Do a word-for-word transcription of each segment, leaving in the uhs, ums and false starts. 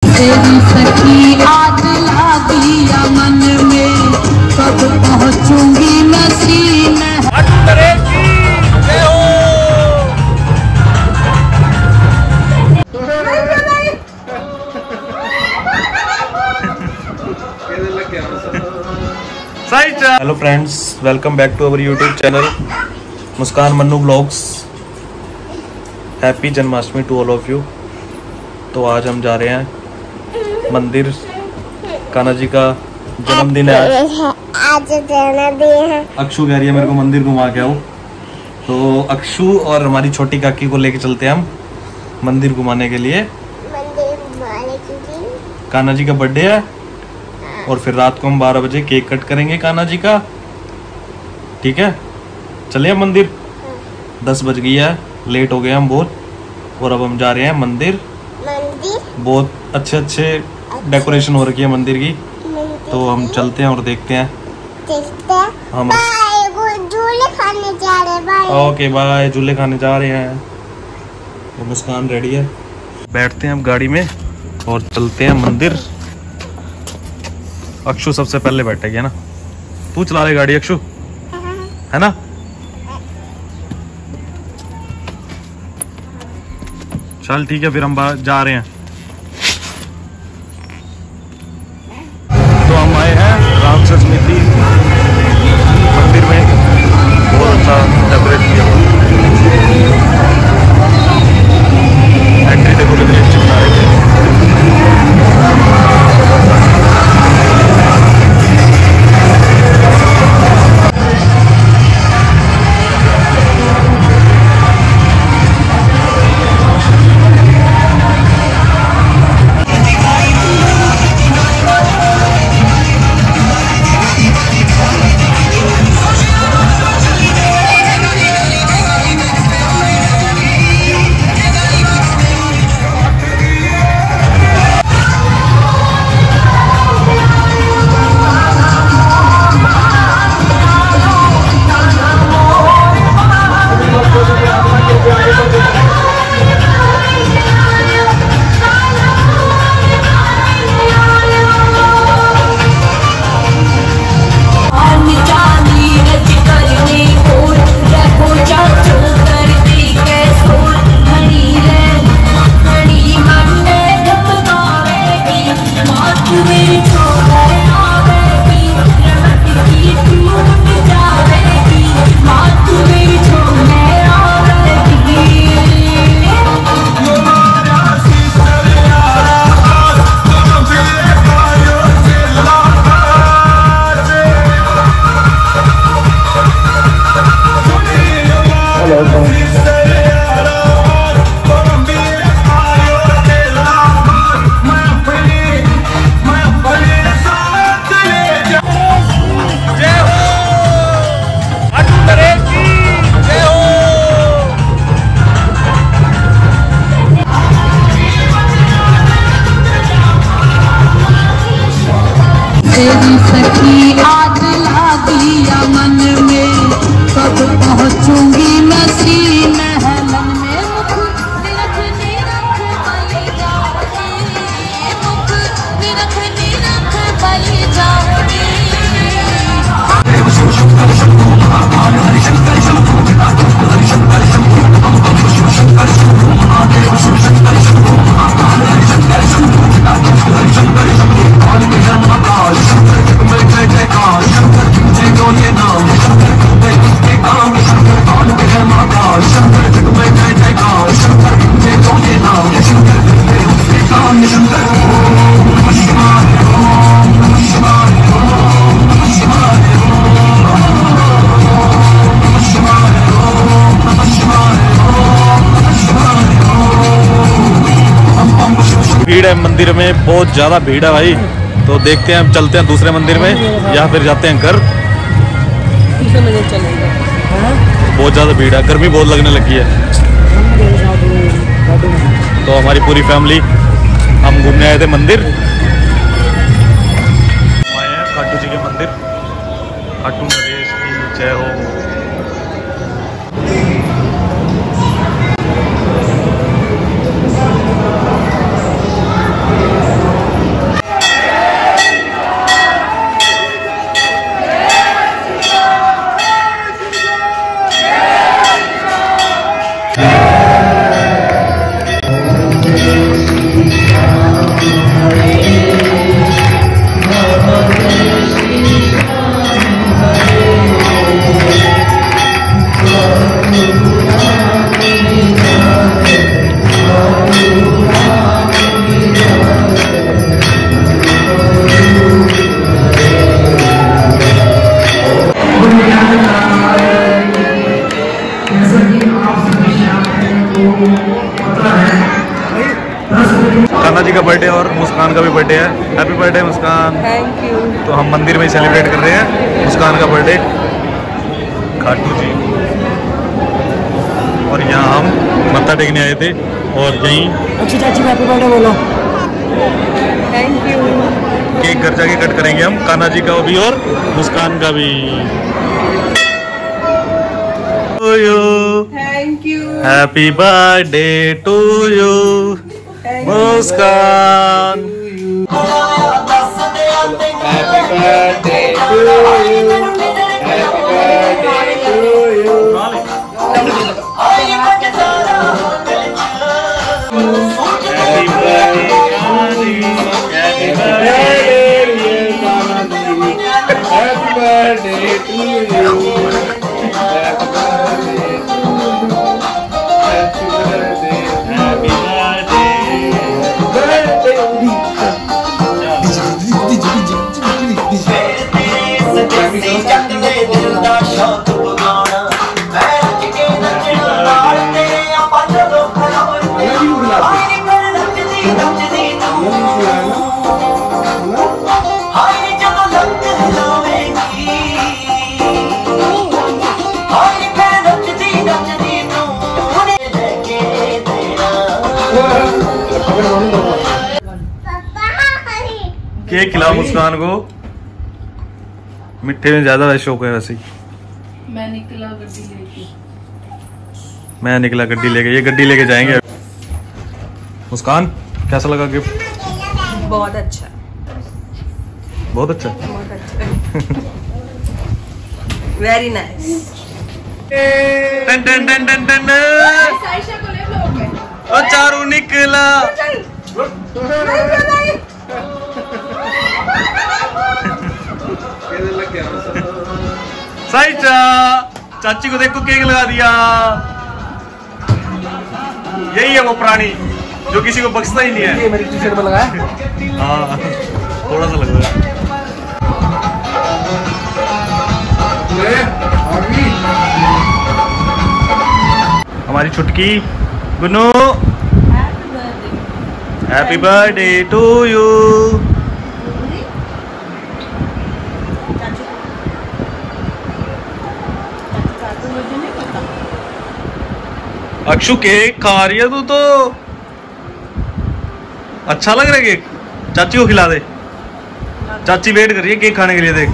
तेरी सखी आज लागिया मन में, कब पहुँचूंगी मैं सीने। Hello friends, welcome back to our YouTube channel Muskan Mannu blogs. Happy Janmashtami to all of you. तो आज हम जा रहे हैं मंदिर, कान्हा जी का जन्मदिन है आज। आज जन्मदिन है। अक्षु कह रही है मेरे को मंदिर घुमा के आओ, तो अक्षु और हमारी छोटी काकी को लेके चलते हैं हम मंदिर घुमाने के लिए। मंदिर घुमाने के लिए कान्हा जी का बर्थडे है और फिर रात को हम बारह बजे केक कट करेंगे कान्हा जी का। ठीक है, चलिए मंदिर। दस बज गई है, लेट हो गए हम बहुत, और अब हम जा रहे हैं मंदिर। मंदिर बहुत अच्छे अच्छे डेकोरेशन हो रखी है मंदिर की, तो हम चलते हैं और देखते हैं। देखते हैं। हम बाय, वो झूले खाने जा रहे हैं। बाय। ओके बाय, झूले खाने जा रहे हैं। तो मुस्कान रेडी है, बैठते हैं अब गाड़ी में और चलते हैं मंदिर। अक्षु सबसे पहले बैठेगी, है ना? तू चला रही गाड़ी अक्षु, है ना? चल ठीक है, फिर हम जा रहे हैं। तो हम आए हैं रामसर समिति मंदिर में, बहुत अच्छा डेकोरेट किया हुआ। एंट्री देखो कितनी अच्छी बना रही है। तेरी सखी आज लागिया मन में, कब पहुँचूंगी मैं सीने हेलन में। मुख निरख निरख बलि जाऊंगी, मुख निरख निरख बलि जाऊंगी। भीड़ है मंदिर में, बहुत ज्यादा भीड़ है भाई। तो देखते हैं, हम चलते हैं दूसरे मंदिर में या फिर जाते हैं घर। दूसरे मंदिर चलेंगे, बहुत ज्यादा भीड़ है, गर्मी बहुत लगने लगी है। तो हमारी पूरी फैमिली हम घूमने आए थे मंदिर। आए हैं खाटू जी के मंदिर। खाटू नरेश की जय हो। मुस्कान का भी बर्थडे है। Happy birthday Muskan. Thank you. तो हम मंदिर में ही सेलिब्रेट कर रहे हैं मुस्कान का बर्थडे, खाटू जी। और यहाँ हम मत्था टेकने आए थे और यहीं अच्छी चाची हैप्पी बर्थडे बोलो। Thank you. केक घर जाके कट करेंगे हम, कान्हा जी का भी और मुस्कान का भी। Thank you. Happy birthday to you Muskan. Happy birthday to you. Happy birthday to you. Happy birthday to you. Cake खिलाओ मुस्कान को, मिठे में ज्यादा शौक है वैसे ही। मैं निकला गड्डी लेके मैं निकला गड्डी लेके, ये गड्डी लेके जाएंगे। मुस्कान कैसा लगा गिफ्ट? बहुत अच्छा। बहुत अच्छा। बहुत अच्छा। Very nice. टन टन टन टन टन। साइशा को ले लो। ओ चारू निकला। साइशा चाची को देखो केक लगा दिया। यही है वो प्राणी जो किसी को बख्शता ही नहीं है। ये मेरी टी शर्ट में लगा है। हाँ थोड़ा सा लग रहा है। हमारी छुटकी Gunu, happy birthday to you. Akshu cake खा रही है तू तो, अच्छा लग रहा है केक। चाची को खिला दे, चाची वेट कर रही है केक खाने के लिए। देख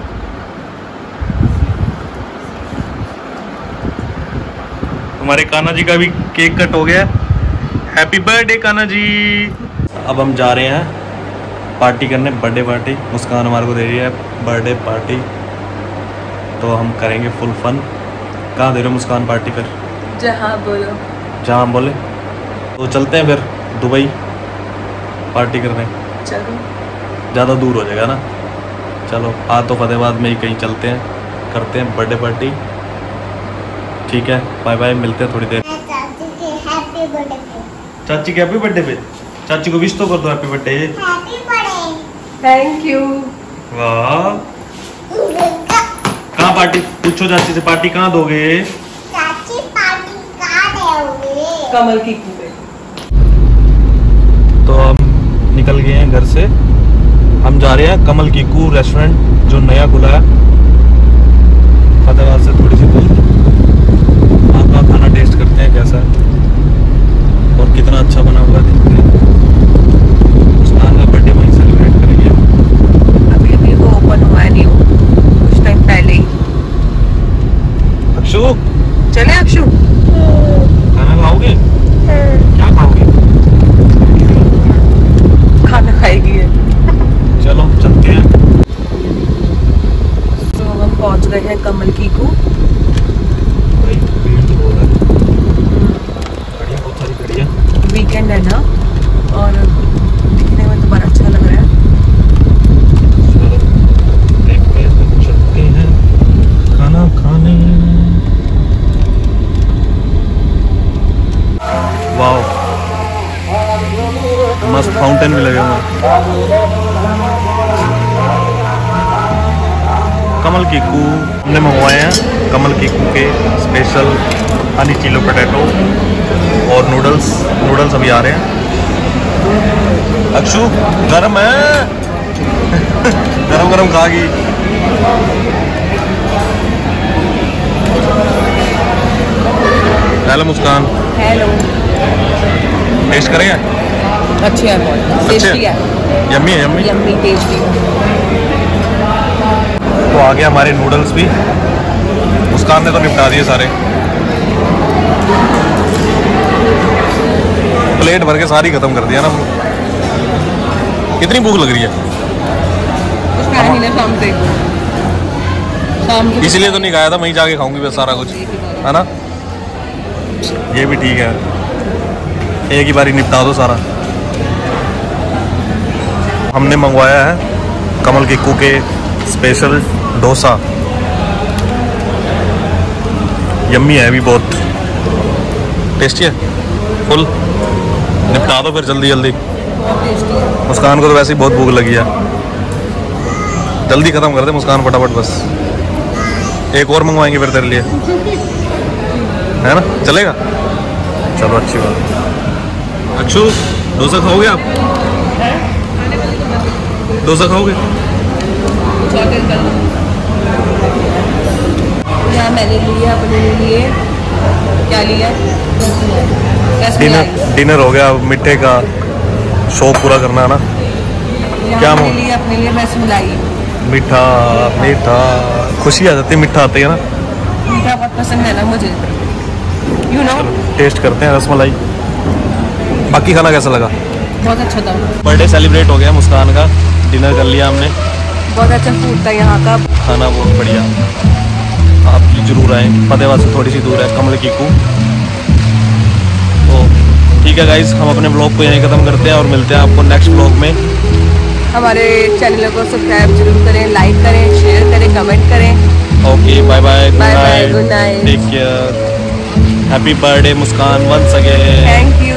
हमारे कान्हा जी का भी केक कट हो गया। Happy birthday Kanha ji. अब हम जा रहे हैं पार्टी करने, बर्थडे पार्टी। मुस्कान हमारे को दे रही है बर्थडे पार्टी, तो हम करेंगे फुल फन। कहाँ दे रहे हो मुस्कान पार्टी? फिर जहाँ बोलो। जहाँ हम बोले तो चलते हैं फिर दुबई पार्टी करने। चलो। ज़्यादा दूर हो जाएगा ना। चलो आ तो फतेहाबाद में ही कहीं चलते हैं, करते हैं बर्थडे पार्टी। ठीक है, बाय बाय, मिलते हैं थोड़ी देर। चाची के हैप्पी बर्थडे पे। चाची के हैप्पी बर्थडे पे चाची को विश तो कर दो happy birthday. Happy birthday. Thank you. वाह, कहाँ पार्टी? पूछो चाची से पार्टी कहाँ दोगे? चाची पार्टी कहाँ दोगे? कमल की कुएं। तो हम निकल गए हैं घर से। हम जा रहे हैं कमल की कू रेस्टोरेंट, जो नया खुला है फतेहाबाद से थोड़ी सी दूर। वहाँ का खाना टेस्ट करते हैं कैसा है और कितना अच्छा बना हुआ है। देखते हैं मुस्कान का बर्थडे वहीं सेलिब्रेट करेंगे। अभी अभी वो ओपन हुआ है न्यू, कुछ टाइम पहले ही। अक्षु चले अक्षु, खाना खाओगे? क्या खाओगे? खाना खाएगी है। चलो चलते हैं। तो हम पहुंच गए हैं कमल की कू। भाई भीड़ तो बहुत है, गाड़ियाँ बहुत सारी खड़ी है। वीकेंड है ना, और दिखने में तो बड़ा अच्छा लग रहा है। चलो देखते हैं, तो चलते हैं खाना खाने। वाह, मस्त फाउंटेन भी लगे हुए हैं। कमल की कू हमने मंगवाए हैं, कमल की कू के स्पेशल हनी चिलो पोटैटो और नूडल्स। नूडल्स अभी आ रहे हैं। अक्षु गरम है। गरम गरम खागी। हेलो मुस्कान। हेलो। टेस्ट करेंगे? अच्छी है बहुत, टेस्टी है। यम्मी है, यम्मी यम्मी टेस्टी। तो आ गया हमारे नूडल्स भी। मुस्कान ने तो निपटा दिए सारे, प्लेट भर के सारी खत्म कर दिया ना। कितनी भूख लग रही है? कुछ खाया नहीं ना शाम से, शाम को इसलिए तो नहीं खाया था, वहीं जाके खाऊंगी बस सारा कुछ, है ना। ये भी ठीक है, एक ही बारी निपटा दो सारा। हमने मंगवाया है कमल किक्कू के स्पेशल डोसा। यम्मी है भी, बहुत टेस्टी है। फुल निपटा दो फिर जल्दी जल्दी। मुस्कान को तो वैसे ही बहुत भूख लगी है, जल्दी खत्म कर दे मुस्कान फटाफट बस। एक और मंगवाएंगे फिर तेरे लिए, है ना, चलेगा? चलो अच्छी बात। अक्षु डोसा खाओगे आप? डोसा खाओगे? यहाँ मैंने लिया अपने लिए, क्या लिया? डिनर डिनर हो गया, मिठे का शौक पूरा करना है ना। क्या मैंने मो- लिया अपने लिए रसमलाई। मीठा मीठा खुशी आ जाती है, मीठा आते है ना। मीठा बहुत पसंद है ना मुझे, यू नो। टेस्ट करते हैं रसमलाई। बाकी खाना कैसा लगा? बहुत अच्छा था। बर्थडे सेलिब्रेट हो गया मुस्कान का, डिनर कर लिया हमने। बहुत अच्छा फूड था यहाँ का, खाना बहुत बढ़िया। आप जरूर आए, फतेहाबाद से थोड़ी सी दूर है कमल किक्कू। तो ठीक है गाइज, हम अपने ब्लॉग को यहीं ख़त्म करते हैं और मिलते हैं आपको नेक्स्ट ब्लॉग में। हमारे चैनल को सब्सक्राइब जरूर करें, लाइक करें, शेयर करें, कमेंट करें। Okay bye bye, good Bye bye, night, good night. Take care, happy birthday Muskan once again. Thank you.